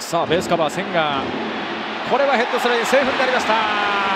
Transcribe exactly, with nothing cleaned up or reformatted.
さあベースカバー千賀、これはヘッドスライディングセーフになりました。